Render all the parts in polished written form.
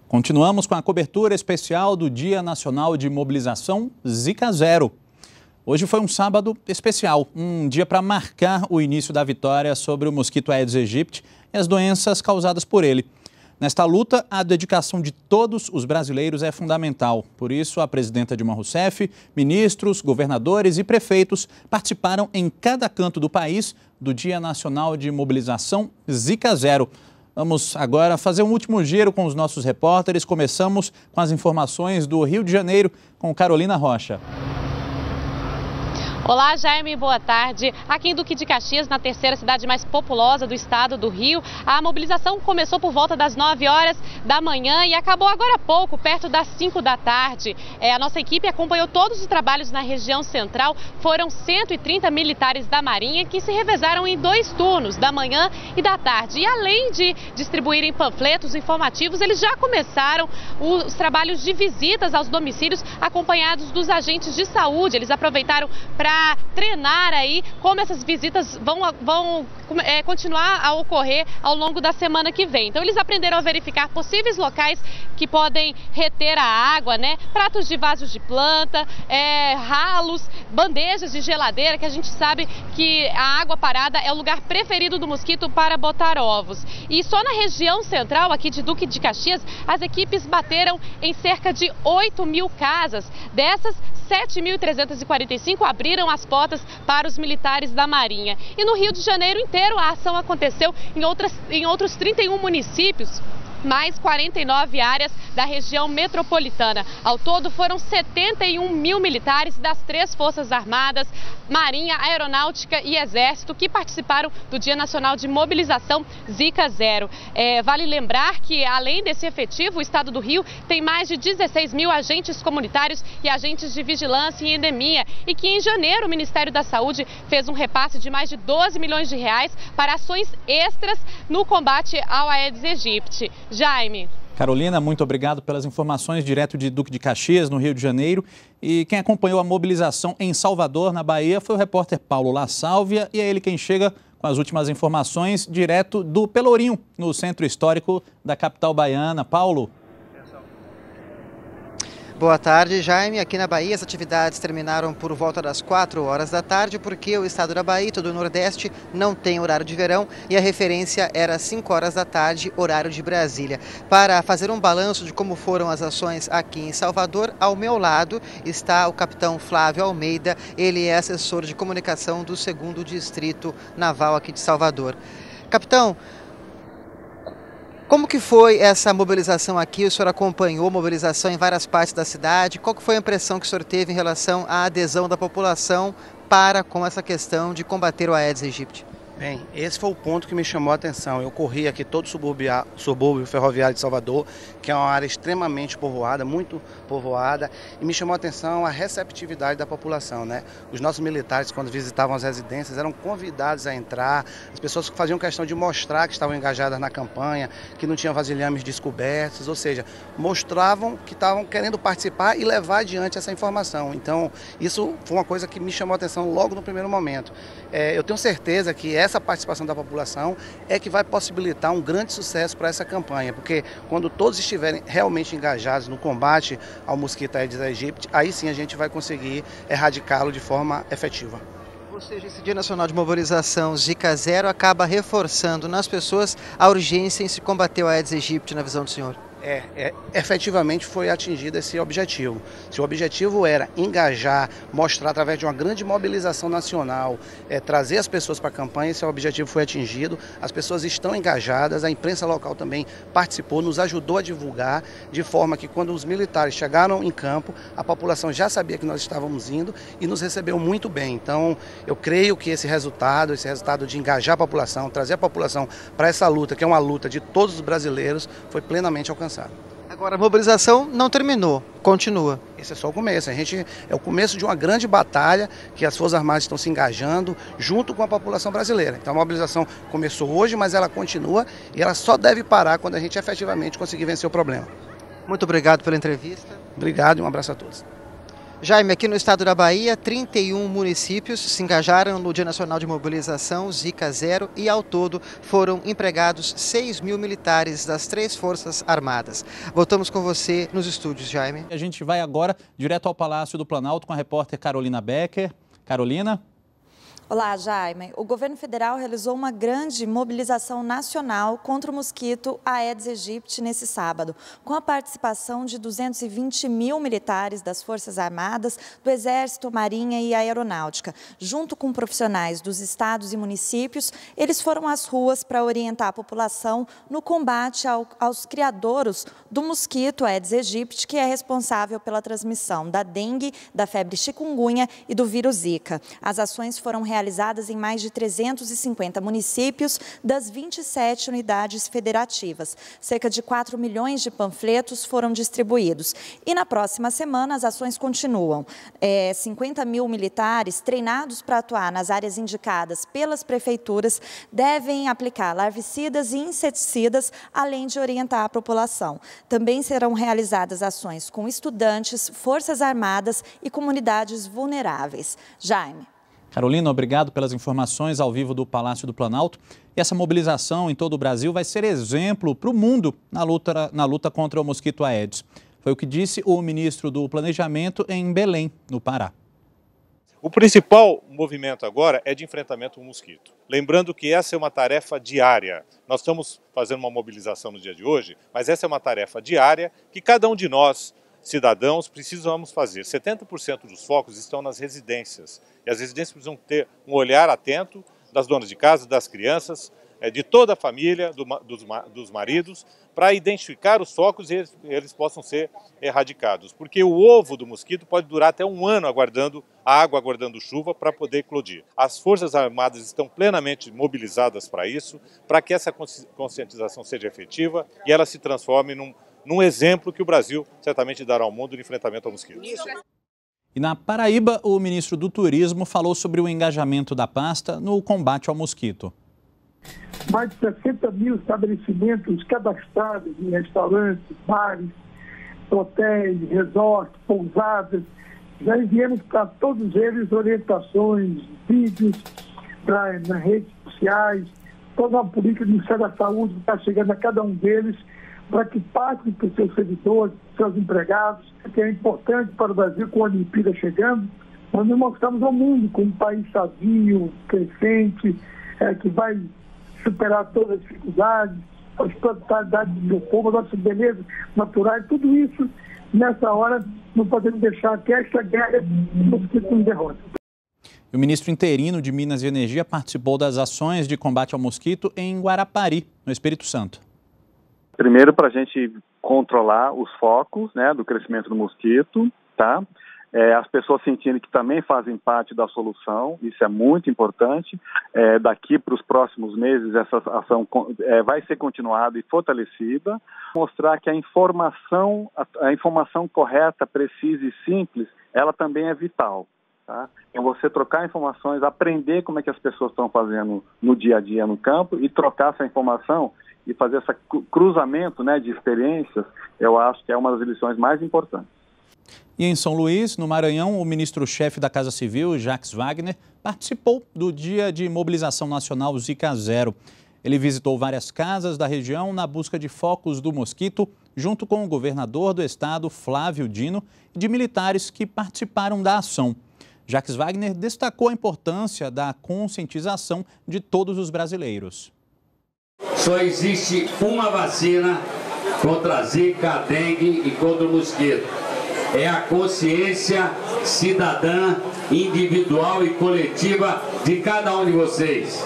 Continuamos com a cobertura especial do Dia Nacional de Mobilização Zika Zero. Hoje foi um sábado especial, um dia para marcar o início da vitória sobre o mosquito Aedes aegypti e as doenças causadas por ele. Nesta luta, a dedicação de todos os brasileiros é fundamental. Por isso, a presidenta Dilma Rousseff, ministros, governadores e prefeitos participaram em cada canto do país do Dia Nacional de Mobilização Zika Zero. Vamos agora fazer um último giro com os nossos repórteres. Começamos com as informações do Rio de Janeiro com Carolina Rocha. Olá, Jaime, boa tarde. Aqui em Duque de Caxias, na terceira cidade mais populosa do estado do Rio, a mobilização começou por volta das 9 horas da manhã e acabou agora há pouco, perto das 5 da tarde. A nossa equipe acompanhou todos os trabalhos na região central. Foram 130 militares da Marinha que se revezaram em 2 turnos, da manhã e da tarde. E além de distribuírem panfletos informativos, eles já começaram os trabalhos de visitas aos domicílios acompanhados dos agentes de saúde. Eles aproveitaram para treinar aí como essas visitas vão continuar a ocorrer ao longo da semana que vem. Então eles aprenderam a verificar possíveis locais que podem reter a água, né? Pratos de vasos de planta, ralos, bandejas de geladeira, que a gente sabe que a água parada é o lugar preferido do mosquito para botar ovos. E só na região central aqui de Duque de Caxias, as equipes bateram em cerca de 8.000 casas. Dessas, 7.345 abriram as portas para os militares da Marinha. E no Rio de Janeiro inteiro a ação aconteceu em outros 31 municípios, mais 49 áreas da região metropolitana. Ao todo foram 71 mil militares das 3 Forças Armadas, Marinha, Aeronáutica e Exército que participaram do Dia Nacional de Mobilização Zika Zero. Vale lembrar que, além desse efetivo, o estado do Rio tem mais de 16 mil agentes comunitários e agentes de vigilância em endemia e que em janeiro o Ministério da Saúde fez um repasse de mais de 12 milhões de reais para ações extras no combate ao Aedes aegypti. Jaime. Carolina, muito obrigado pelas informações direto de Duque de Caxias, no Rio de Janeiro. E quem acompanhou a mobilização em Salvador, na Bahia, foi o repórter Paulo La Sálvia e é ele quem chega com as últimas informações direto do Pelourinho, no centro histórico da capital baiana. Paulo. Boa tarde, Jaime. Aqui na Bahia as atividades terminaram por volta das 4 horas da tarde, porque o estado da Bahia, todo o Nordeste, não tem horário de verão e a referência era 5 horas da tarde, horário de Brasília. Para fazer um balanço de como foram as ações aqui em Salvador, ao meu lado está o capitão Flávio Almeida, ele é assessor de comunicação do 2º Distrito Naval aqui de Salvador. Capitão, como que foi essa mobilização aqui? O senhor acompanhou a mobilização em várias partes da cidade. Qual que foi a impressão que o senhor teve em relação à adesão da população com essa questão de combater o Aedes aegypti? Bem, esse foi o ponto que me chamou a atenção. Eu corri aqui todo o subúrbio ferroviário de Salvador, que é uma área extremamente povoada, muito povoada, e me chamou a atenção a receptividade da população, né? Os nossos militares, quando visitavam as residências, eram convidados a entrar, as pessoas faziam questão de mostrar que estavam engajadas na campanha, que não tinham vasilhames descobertos, ou seja, mostravam que estavam querendo participar e levar adiante essa informação. Então, isso foi uma coisa que me chamou a atenção logo no primeiro momento. Eu tenho certeza que essa participação da população é que vai possibilitar um grande sucesso para essa campanha, porque quando todos estiverem realmente engajados no combate ao mosquito Aedes aegypti, aí sim a gente vai conseguir erradicá-lo de forma efetiva. Ou seja, esse Dia Nacional de Mobilização Zika Zero acaba reforçando nas pessoas a urgência em se combater o Aedes aegypti, na visão do senhor? Efetivamente foi atingido esse objetivo. Se o objetivo era engajar, mostrar através de uma grande mobilização nacional, trazer as pessoas para a campanha, esse objetivo foi atingido. As pessoas estão engajadas, a imprensa local também participou, nos ajudou a divulgar, de forma que quando os militares chegaram em campo, a população já sabia que nós estávamos indo e nos recebeu muito bem. Então, eu creio que esse resultado de engajar a população, trazer a população para essa luta, que é uma luta de todos os brasileiros, foi plenamente alcançado. Agora, a mobilização não terminou, continua. Esse é só o começo. É o começo de uma grande batalha que as Forças Armadas estão se engajando junto com a população brasileira. Então a mobilização começou hoje, mas ela continua e ela só deve parar quando a gente efetivamente conseguir vencer o problema. Muito obrigado pela entrevista. Obrigado e um abraço a todos. Jaime, aqui no estado da Bahia, 31 municípios se engajaram no Dia Nacional de Mobilização Zika Zero e, ao todo, foram empregados 6.000 militares das 3 Forças Armadas. Voltamos com você nos estúdios, Jaime. A gente vai agora direto ao Palácio do Planalto com a repórter Carolina Becker. Carolina? Olá, Jaime. O governo federal realizou uma grande mobilização nacional contra o mosquito Aedes aegypti nesse sábado, com a participação de 220.000 militares das Forças Armadas, do Exército, Marinha e Aeronáutica. Junto com profissionais dos estados e municípios, eles foram às ruas para orientar a população no combate aos criadouros do mosquito Aedes aegypti, que é responsável pela transmissão da dengue, da febre chikungunya e do vírus Zika. As ações foram realizadas em mais de 350 municípios das 27 unidades federativas. Cerca de 4 milhões de panfletos foram distribuídos. E na próxima semana as ações continuam. 50.000 militares treinados para atuar nas áreas indicadas pelas prefeituras devem aplicar larvicidas e inseticidas, além de orientar a população. Também serão realizadas ações com estudantes, forças armadas e comunidades vulneráveis. Jaime. Carolina, obrigado pelas informações ao vivo do Palácio do Planalto. E essa mobilização em todo o Brasil vai ser exemplo para o mundo na luta contra o mosquito Aedes. Foi o que disse o ministro do Planejamento em Belém, no Pará. O principal movimento agora é de enfrentamento ao mosquito. Lembrando que essa é uma tarefa diária. Nós estamos fazendo uma mobilização no dia de hoje, mas essa é uma tarefa diária que cada um de nós, cidadãos, precisamos fazer. 70% dos focos estão nas residências. E as residências precisam ter um olhar atento das donas de casa, das crianças, de toda a família, dos maridos, para identificar os focos e eles possam ser erradicados. Porque o ovo do mosquito pode durar até 1 ano aguardando água, aguardando chuva para poder eclodir. As Forças Armadas estão plenamente mobilizadas para isso, para que essa conscientização seja efetiva e ela se transforme num exemplo que o Brasil certamente dará ao mundo no enfrentamento ao mosquito. E na Paraíba, o ministro do Turismo falou sobre o engajamento da pasta no combate ao mosquito. Mais de 60.000 estabelecimentos cadastrados em restaurantes, bares, hotéis, resorts, pousadas. Já enviamos para todos eles orientações, vídeos nas redes sociais, toda a política do Ministério da Saúde está chegando a cada um deles, para que passem para os seus servidores, seus empregados, que é importante para o Brasil com a Olimpíada chegando. Nós mostramos ao mundo como um país sadio, crescente, que vai superar todas as dificuldades, as potencialidades do meu povo, a nossa beleza natural, tudo isso, nessa hora, não podemos deixar que esta guerra nos derrote. O ministro interino de Minas e Energia participou das ações de combate ao mosquito em Guarapari, no Espírito Santo. Primeiro, para a gente controlar os focos, né, do crescimento do mosquito, tá? As pessoas sentindo que também fazem parte da solução, isso é muito importante. Daqui para os próximos meses, essa ação vai ser continuada e fortalecida. Mostrar que a informação correta, precisa e simples, ela também é vital. Tá? Então, você trocar informações, aprender como é que as pessoas estão fazendo no dia a dia no campo e trocar essa informação e fazer esse cruzamento, né, de experiências, eu acho que é uma das lições mais importantes. E em São Luís, no Maranhão, o ministro-chefe da Casa Civil, Jacques Wagner, participou do Dia de Mobilização Nacional Zika Zero. Ele visitou várias casas da região na busca de focos do mosquito, junto com o governador do estado, Flávio Dino, e de militares que participaram da ação. Jacques Wagner destacou a importância da conscientização de todos os brasileiros. Só existe uma vacina contra a Zika, a dengue e contra o mosquito. É a consciência cidadã, individual e coletiva de cada um de vocês.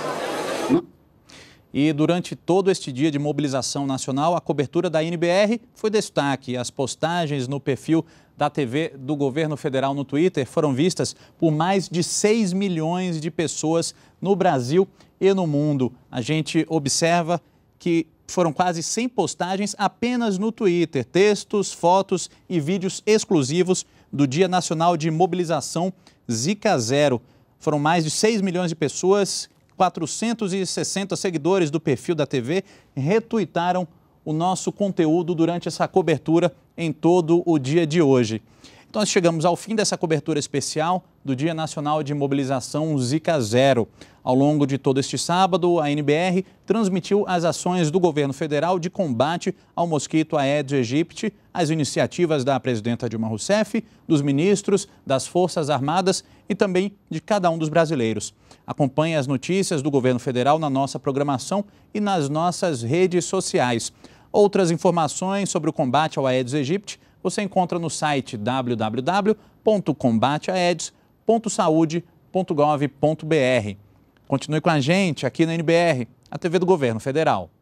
E durante todo este dia de mobilização nacional, a cobertura da NBR foi destaque. As postagens no perfil da TV do governo federal no Twitter foram vistas por mais de 6 milhões de pessoas no Brasil e no mundo. A gente observa que foram quase 100 postagens apenas no Twitter, textos, fotos e vídeos exclusivos do Dia Nacional de Mobilização Zika Zero. Foram mais de 6 milhões de pessoas, 460 seguidores do perfil da TV retuitaram o nosso conteúdo durante essa cobertura em todo o dia de hoje. Nós chegamos ao fim dessa cobertura especial do Dia Nacional de Mobilização Zika Zero. Ao longo de todo este sábado, a NBR transmitiu as ações do governo federal de combate ao mosquito Aedes aegypti, as iniciativas da presidenta Dilma Rousseff, dos ministros, das Forças Armadas e também de cada um dos brasileiros. Acompanhe as notícias do governo federal na nossa programação e nas nossas redes sociais. Outras informações sobre o combate ao Aedes aegypti você encontra no site www.combateaedes.saude.gov.br. Continue com a gente aqui na NBR, a TV do Governo Federal.